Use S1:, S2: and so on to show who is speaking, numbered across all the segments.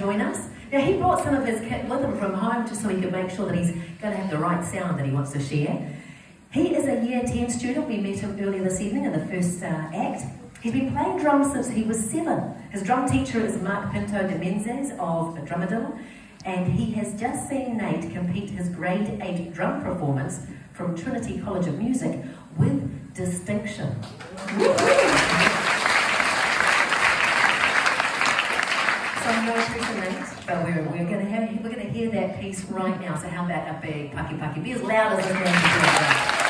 S1: join us. Now, he brought some of his kit with him from home just so he could make sure that he's going to have the right sound that he wants to share. He is a Year 10 student. We met him earlier this evening in the first act. He's been playing drums since he was 7. His drum teacher is Mark Pinto de Menezes of Drumadil, and he has just seen Nate compete his grade 8 drum performance from Trinity College of Music with distinction. So no pressure, Nate, but we're going to hear that piece right now. So how about a big paki paki? Be as loud as this man can do.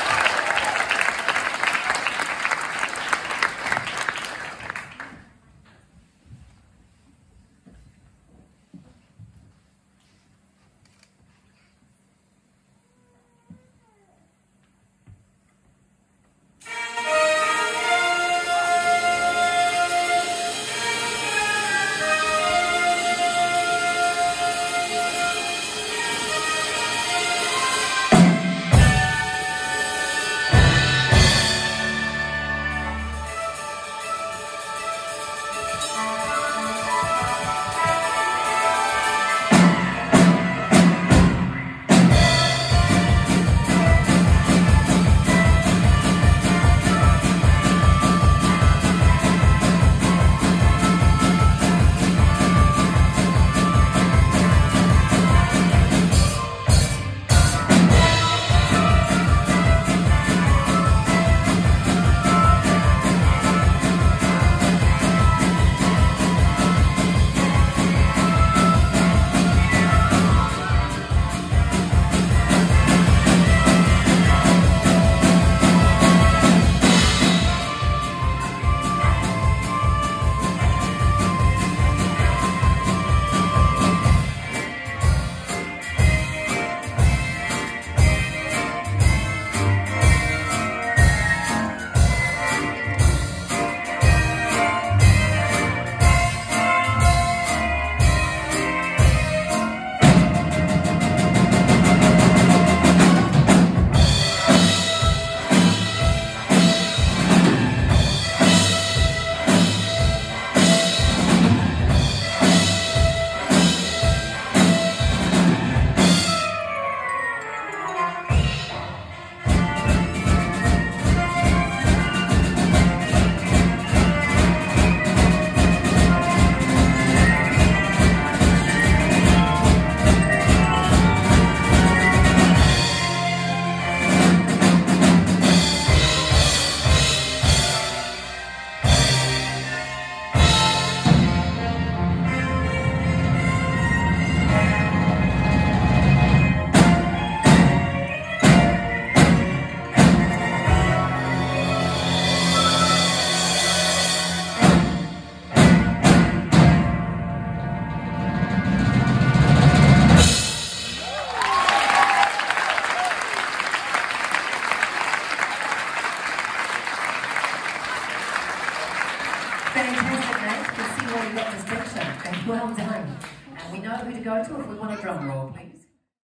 S1: Fantastic, Nate. You can see why you got distinction. And well done. And we know who to go to if we want a drum roll, please.